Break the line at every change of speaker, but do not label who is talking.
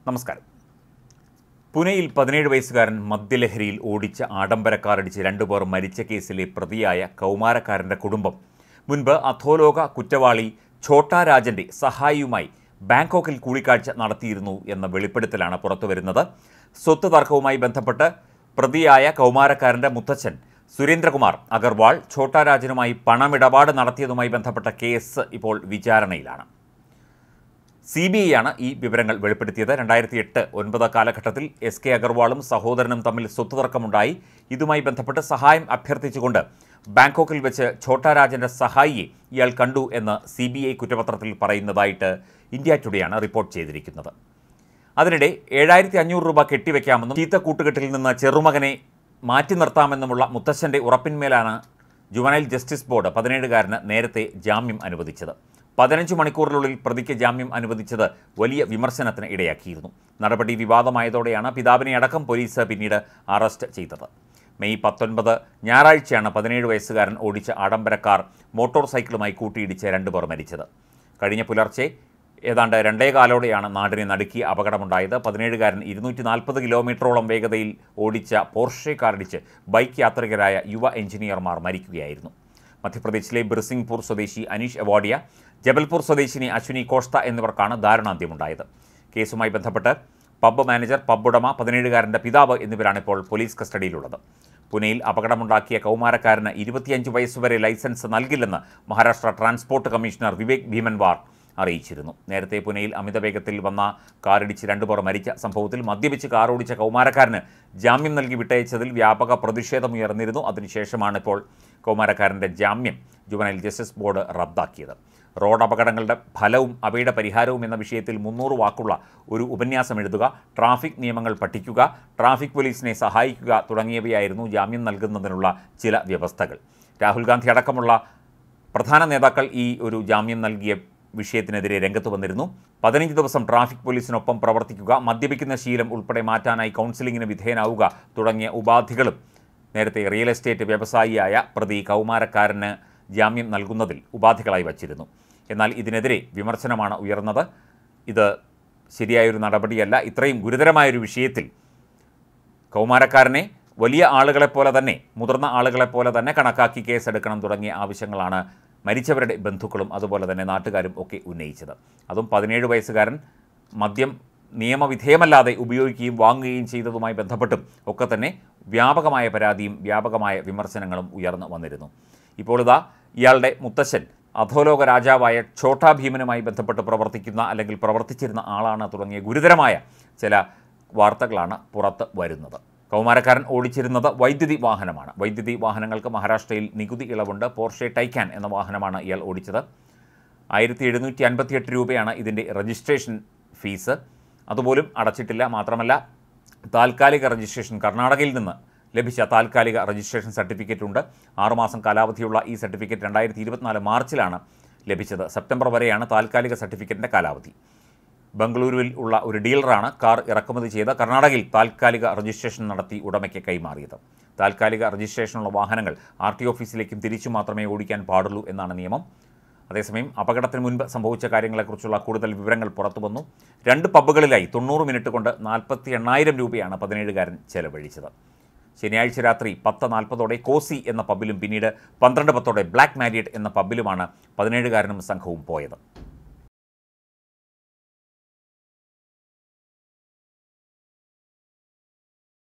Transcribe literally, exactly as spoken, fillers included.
നമസ്കാരം. പുനെയിൽ പതിനേഴ് വയസ്സുകാരൻ മദ്യലഹരിയിൽ ഓടിച്ച ആഡംബര കാറിടിച്ച് രണ്ടുപേർ മരിച്ച കേസിലെ പ്രതിയായ കൗമാരക്കാരൻ്റെ കുടുംബം മുൻപ് അധോലോക കുറ്റവാളി ഛോട്ടാ രാജൻ്റെ സഹായിയുമായി ബാങ്കോക്കിൽ കൂടിക്കാഴ്ച നടത്തിയിരുന്നു എന്ന വെളിപ്പെടുത്തലാണ് പുറത്തുവരുന്നത്. സ്വത്ത് തർക്കവുമായി ബന്ധപ്പെട്ട് പ്രതിയായ കൗമാരക്കാരൻ്റെ മുത്തച്ഛൻ സുരേന്ദ്രകുമാർ അഗർവാൾ ഛോട്ടാ രാജനുമായി പണമിടപാട് നടത്തിയതുമായി ബന്ധപ്പെട്ട കേസ് ഇപ്പോൾ വിചാരണയിലാണ്. സി ബി ഐ ആണ് ഈ വിവരങ്ങൾ വെളിപ്പെടുത്തിയത്. രണ്ടായിരത്തി എട്ട് ഒൻപത് കാലഘട്ടത്തിൽ എസ് കെ അഗർവാളും സഹോദരനും തമ്മിൽ സ്വത്ത് തർക്കമുണ്ടായി. ഇതുമായി ബന്ധപ്പെട്ട് സഹായം അഭ്യർത്ഥിച്ചുകൊണ്ട് ബാങ്കോക്കിൽ വെച്ച് ഛോട്ടാ രാജൻ്റെ സഹായിയെ ഇയാൾ കണ്ടു എന്ന് സി ബി ഐ കുറ്റപത്രത്തിൽ പറയുന്നതായിട്ട് ഇന്ത്യ ടുഡേയാണ് റിപ്പോർട്ട് ചെയ്തിരിക്കുന്നത്. അതിനിടെ ഏഴായിരത്തി അഞ്ഞൂറ് രൂപ കെട്ടിവെക്കാമെന്നും ചീത്ത കൂട്ടുകെട്ടിൽ നിന്ന് ചെറുമകനെ മാറ്റി നിർത്താമെന്നുമുള്ള മുത്തച്ഛൻ്റെ ഉറപ്പിന്മേലാണ് ജുവനൈൽ ജസ്റ്റിസ് ബോർഡ് പതിനേഴുകാരന് നേരത്തെ ജാമ്യം അനുവദിച്ചത്. പതിനഞ്ച് മണിക്കൂറിനുള്ളിൽ പ്രതിക്ക് ജാമ്യം അനുവദിച്ചത് വലിയ വിമർശനത്തിന് ഇടയാക്കിയിരുന്നു. നടപടി വിവാദമായതോടെയാണ് പിതാവിനെ അടക്കം പോലീസ് പിന്നീട് അറസ്റ്റ് ചെയ്തത്. മെയ് പത്തൊൻപത് ഞായറാഴ്ചയാണ് പതിനേഴ് വയസ്സുകാരൻ ഓടിച്ച ആഡംബര കാർ മോട്ടോർ സൈക്കിളുമായി കൂട്ടിയിടിച്ച് രണ്ടുപേർ മരിച്ചത്. കഴിഞ്ഞ പുലർച്ചെ ഏതാണ്ട് രണ്ടേകാലോടെയാണ് നാടിനെ നടുക്കിയ അപകടമുണ്ടായത്. പതിനേഴുകാരൻ ഇരുന്നൂറ്റി നാൽപ്പത് കിലോമീറ്ററോളം വേഗതയിൽ ഓടിച്ച പോർഷെ കാറിടിച്ച് ബൈക്ക് യാത്രികരായ യുവ എഞ്ചിനീയർമാർ മരിക്കുകയായിരുന്നു. മധ്യപ്രദേശിലെ ബിർസിംഗ്പൂർ സ്വദേശി അനീഷ് അവാഡിയ, ജബൽപൂർ സ്വദേശിനി അശ്വിനി കോഷ്ത എന്നിവർക്കാണ് ദാരുണാന്ത്യമുണ്ടായത്. കേസുമായി ബന്ധപ്പെട്ട് പബ്ബ് മാനേജർ, പബ്ബുടമ, പതിനേഴുകാരൻ്റെ പിതാവ് എന്നിവരാണ് ഇപ്പോൾ പോലീസ് കസ്റ്റഡിയിലുള്ളത്. പുനെയിൽ അപകടമുണ്ടാക്കിയ കൗമാരക്കാരന് ഇരുപത്തിയഞ്ച് വയസ്സുവരെ ലൈസൻസ് നൽകില്ലെന്ന് മഹാരാഷ്ട്ര ട്രാൻസ്പോർട്ട് കമ്മീഷണർ വിവേക് ഭീമൻവാർ അറിയിച്ചിരുന്നു. നേരത്തെ പുനെയിൽ അമിതവേഗത്തിൽ വന്ന കാറിടിച്ച് രണ്ടുപേർ മരിച്ച സംഭവത്തിൽ മദ്യപിച്ച് കാറോടിച്ച കൗമാരക്കാരന് ജാമ്യം നൽകി വിട്ടയച്ചതിൽ വ്യാപക പ്രതിഷേധമുയർന്നിരുന്നു. അതിനുശേഷമാണ് ഇപ്പോൾ കൗമാരക്കാരൻ്റെ ജാമ്യം ജുവനൈൽ ജസ്റ്റിസ് ബോർഡ് റദ്ദാക്കിയത്. റോഡ് അപകടങ്ങളുടെ ഫലവും അവയുടെ പരിഹാരവും എന്ന വിഷയത്തിൽ മുന്നൂറ് വാക്കുള്ള ഒരു ഉപന്യാസം എഴുതുക, ട്രാഫിക് നിയമങ്ങൾ പഠിക്കുക, ട്രാഫിക് പോലീസിനെ സഹായിക്കുക തുടങ്ങിയവയായിരുന്നു ജാമ്യം നൽകുന്നതിനുള്ള ചില വ്യവസ്ഥകൾ. രാഹുൽ ഗാന്ധി അടക്കമുള്ള പ്രധാന നേതാക്കൾ ഈ ഒരു ജാമ്യം നൽകിയ വിഷയത്തിനെതിരെ രംഗത്ത് വന്നിരുന്നു. പതിനഞ്ച് ദിവസം ട്രാഫിക് പോലീസിനൊപ്പം പ്രവർത്തിക്കുക, മദ്യപിക്കുന്ന ശീലം ഉൾപ്പെടെ മാറ്റാനായി കൗൺസിലിങ്ങിന് വിധേയനാവുക തുടങ്ങിയ ഉപാധികളും നേരത്തെ റിയൽ എസ്റ്റേറ്റ് വ്യവസായിയായ പ്രതി കൗമാരക്കാരന് ജാമ്യം നൽകുന്നതിൽ ഉപാധികളായി വച്ചിരുന്നു. എന്നാൽ ഇതിനെതിരെ വിമർശനമാണ് ഉയർന്നത്. ഇത് ശരിയായൊരു നടപടിയല്ല. ഇത്രയും ഗുരുതരമായൊരു വിഷയത്തിൽ കൗമാരക്കാരനെ വലിയ ആളുകളെപ്പോലെ തന്നെ, മുതിർന്ന ആളുകളെപ്പോലെ തന്നെ കണക്കാക്കി കേസെടുക്കണം തുടങ്ങിയ ആവശ്യങ്ങളാണ് മരിച്ചവരുടെ ബന്ധുക്കളും അതുപോലെ തന്നെ നാട്ടുകാരും ഒക്കെ ഉന്നയിച്ചത്. അതും പതിനേഴ് വയസ്സുകാരൻ മദ്യം നിയമവിധേയമല്ലാതെ ഉപയോഗിക്കുകയും വാങ്ങുകയും ചെയ്തതുമായി ബന്ധപ്പെട്ടും ഒക്കെ തന്നെ വ്യാപകമായ പരാതിയും വ്യാപകമായ വിമർശനങ്ങളും ഉയർന്നു വന്നിരുന്നു. ഇപ്പോൾ ഇതാ ഇയാളുടെ മുത്തശ്ശൻ അധോലോക രാജാവായ ഛോട്ടാ ഭീമനുമായി ബന്ധപ്പെട്ട് പ്രവർത്തിക്കുന്ന അല്ലെങ്കിൽ പ്രവർത്തിച്ചിരുന്ന ആളാണ് തുടങ്ങിയ ഗുരുതരമായ ചില വാർത്തകളാണ് പുറത്ത് വരുന്നത്. കൗമാരക്കാരൻ ഓടിച്ചിരുന്നത് വൈദ്യുതി വാഹനമാണ്. വൈദ്യുതി വാഹനങ്ങൾക്ക് മഹാരാഷ്ട്രയിൽ നികുതി ഇളവുണ്ട്. പോർഷെ ടൈക്കാൻ എന്ന വാഹനമാണ് ഇയാൾ ഓടിച്ചത്. ആയിരത്തി എഴുന്നൂറ്റി അൻപത്തിയെട്ട് രൂപയാണ് ഇതിൻ്റെ രജിസ്ട്രേഷൻ ഫീസ്. അതുപോലും അടച്ചിട്ടില്ല. മാത്രമല്ല, താൽക്കാലിക രജിസ്ട്രേഷൻ കർണാടകയിൽ നിന്ന് ലഭിച്ച താൽക്കാലിക രജിസ്ട്രേഷൻ സർട്ടിഫിക്കറ്റ് ഉണ്ട്. ആറുമാസം കാലാവധിയുള്ള ഈ സർട്ടിഫിക്കറ്റ് രണ്ടായിരത്തി ഇരുപത്തിനാല് മാർച്ചിലാണ് ലഭിച്ചത്. സെപ്റ്റംബർ വരെയാണ് താൽക്കാലിക സർട്ടിഫിക്കറ്റിൻ്റെ കാലാവധി. ബംഗളൂരുവിൽ ഉള്ള ഒരു ഡീലറാണ് കാർ ഇറക്കുമതി ചെയ്ത് കർണാടകയിൽ താൽക്കാലിക രജിസ്ട്രേഷൻ നടത്തി ഉടമയ്ക്ക് കൈമാറിയത്. താൽക്കാലിക രജിസ്ട്രേഷനുള്ള വാഹനങ്ങൾ ആർ ടി ഓഫീസിലേക്കും തിരിച്ചു മാത്രമേ ഓടിക്കാൻ പാടുള്ളൂ എന്നാണ് നിയമം. അതേസമയം അപകടത്തിന് മുൻപ് സംഭവിച്ച കാര്യങ്ങളെക്കുറിച്ചുള്ള കൂടുതൽ വിവരങ്ങൾ പുറത്തുവന്നു. രണ്ട് പബ്ബുകളിലായി തൊണ്ണൂറ് മിനിറ്റ് കൊണ്ട് നാൽപ്പത്തി എണ്ണായിരം രൂപയാണ് പതിനേഴുകാരൻ ചെലവഴിച്ചത്. ശനിയാഴ്ച രാത്രി പത്ത് നാൽപ്പതോടെ കോസി എന്ന പബ്ബിലും പിന്നീട് പന്ത്രണ്ട് പത്തോടെ ബ്ലാക്ക് മാരിയറ്റ് എന്ന പബ്ബിലുമാണ് പതിനേഴുകാരനും സംഘവും പോയത്.